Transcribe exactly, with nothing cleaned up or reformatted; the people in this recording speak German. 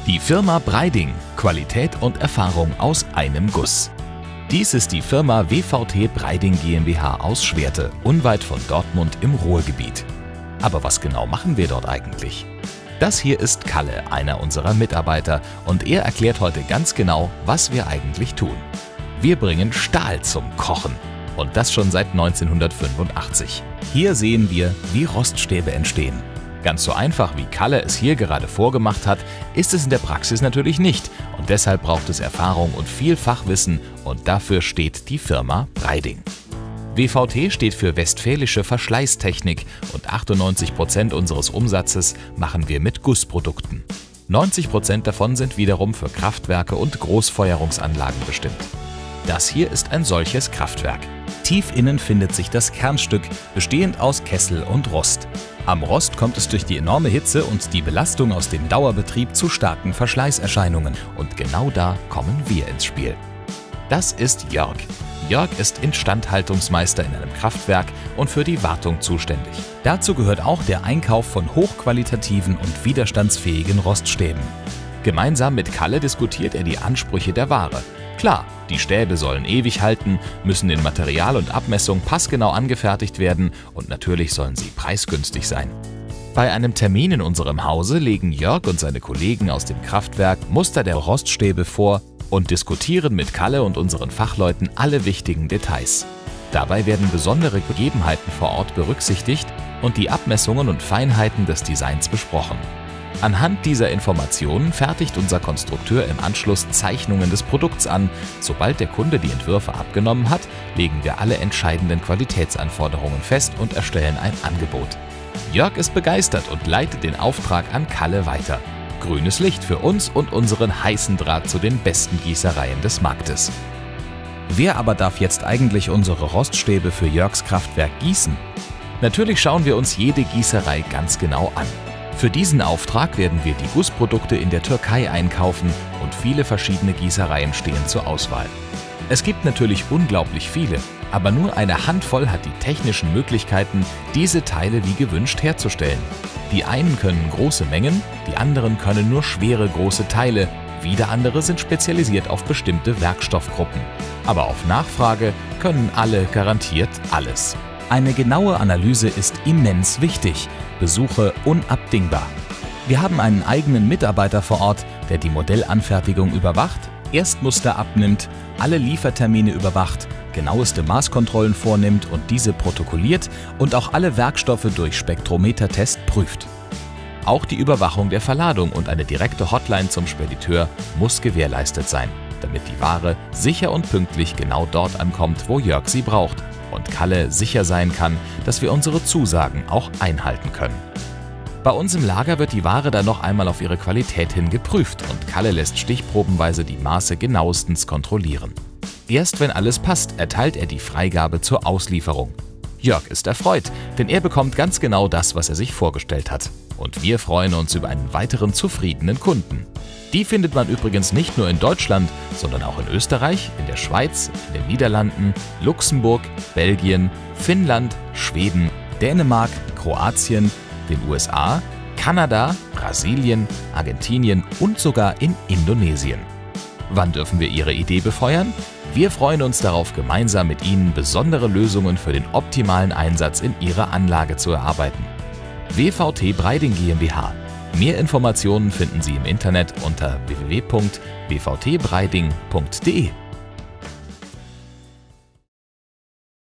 Die Firma Breiding – Qualität und Erfahrung aus einem Guss. Dies ist die Firma W V T Breiding GmbH aus Schwerte, unweit von Dortmund im Ruhrgebiet. Aber was genau machen wir dort eigentlich? Das hier ist Kalle, einer unserer Mitarbeiter, und er erklärt heute ganz genau, was wir eigentlich tun. Wir bringen Stahl zum Kochen. Und das schon seit neunzehnhundertfünfundachtzig. Hier sehen wir, wie Roststäbe entstehen. Ganz so einfach, wie Kalle es hier gerade vorgemacht hat, ist es in der Praxis natürlich nicht. Und deshalb braucht es Erfahrung und viel Fachwissen, und dafür steht die Firma Breiding. W V T steht für Westfälische Verschleißtechnik und achtundneunzig Prozent unseres Umsatzes machen wir mit Gussprodukten. neunzig Prozent davon sind wiederum für Kraftwerke und Großfeuerungsanlagen bestimmt. Das hier ist ein solches Kraftwerk. Tief innen findet sich das Kernstück, bestehend aus Kessel und Rost. Am Rost kommt es durch die enorme Hitze und die Belastung aus dem Dauerbetrieb zu starken Verschleißerscheinungen. Und genau da kommen wir ins Spiel. Das ist Jörg. Jörg ist Instandhaltungsmeister in einem Kraftwerk und für die Wartung zuständig. Dazu gehört auch der Einkauf von hochqualitativen und widerstandsfähigen Roststäben. Gemeinsam mit Kalle diskutiert er die Ansprüche der Ware. Klar, die Stäbe sollen ewig halten, müssen in Material und Abmessung passgenau angefertigt werden und natürlich sollen sie preisgünstig sein. Bei einem Termin in unserem Hause legen Jörg und seine Kollegen aus dem Kraftwerk Muster der Roststäbe vor und diskutieren mit Kalle und unseren Fachleuten alle wichtigen Details. Dabei werden besondere Gegebenheiten vor Ort berücksichtigt und die Abmessungen und Feinheiten des Designs besprochen. Anhand dieser Informationen fertigt unser Konstrukteur im Anschluss Zeichnungen des Produkts an. Sobald der Kunde die Entwürfe abgenommen hat, legen wir alle entscheidenden Qualitätsanforderungen fest und erstellen ein Angebot. Jörg ist begeistert und leitet den Auftrag an Kalle weiter. Grünes Licht für uns und unseren heißen Draht zu den besten Gießereien des Marktes. Wer aber darf jetzt eigentlich unsere Roststäbe für Jörgs Kraftwerk gießen? Natürlich schauen wir uns jede Gießerei ganz genau an. Für diesen Auftrag werden wir die Gussprodukte in der Türkei einkaufen und viele verschiedene Gießereien stehen zur Auswahl. Es gibt natürlich unglaublich viele, aber nur eine Handvoll hat die technischen Möglichkeiten, diese Teile wie gewünscht herzustellen. Die einen können große Mengen, die anderen können nur schwere große Teile, wieder andere sind spezialisiert auf bestimmte Werkstoffgruppen. Aber auf Nachfrage können alle garantiert alles. Eine genaue Analyse ist immens wichtig, Besuche unabdingbar. Wir haben einen eigenen Mitarbeiter vor Ort, der die Modellanfertigung überwacht, Erstmuster abnimmt, alle Liefertermine überwacht, genaueste Maßkontrollen vornimmt und diese protokolliert und auch alle Werkstoffe durch Spektrometertest prüft. Auch die Überwachung der Verladung und eine direkte Hotline zum Spediteur muss gewährleistet sein, damit die Ware sicher und pünktlich genau dort ankommt, wo Jörg sie braucht und Kalle sicher sein kann, dass wir unsere Zusagen auch einhalten können. Bei uns im Lager wird die Ware dann noch einmal auf ihre Qualität hin geprüft und Kalle lässt stichprobenweise die Maße genauestens kontrollieren. Erst wenn alles passt, erteilt er die Freigabe zur Auslieferung. Jörg ist erfreut, denn er bekommt ganz genau das, was er sich vorgestellt hat. Und wir freuen uns über einen weiteren zufriedenen Kunden. Die findet man übrigens nicht nur in Deutschland, sondern auch in Österreich, in der Schweiz, in den Niederlanden, Luxemburg, Belgien, Finnland, Schweden, Dänemark, Kroatien, den U S A, Kanada, Brasilien, Argentinien und sogar in Indonesien. Wann dürfen wir Ihre Idee befeuern? Wir freuen uns darauf, gemeinsam mit Ihnen besondere Lösungen für den optimalen Einsatz in Ihrer Anlage zu erarbeiten. W V T Breiding GmbH. Mehr Informationen finden Sie im Internet unter w w w punkt w v t breiding punkt d e.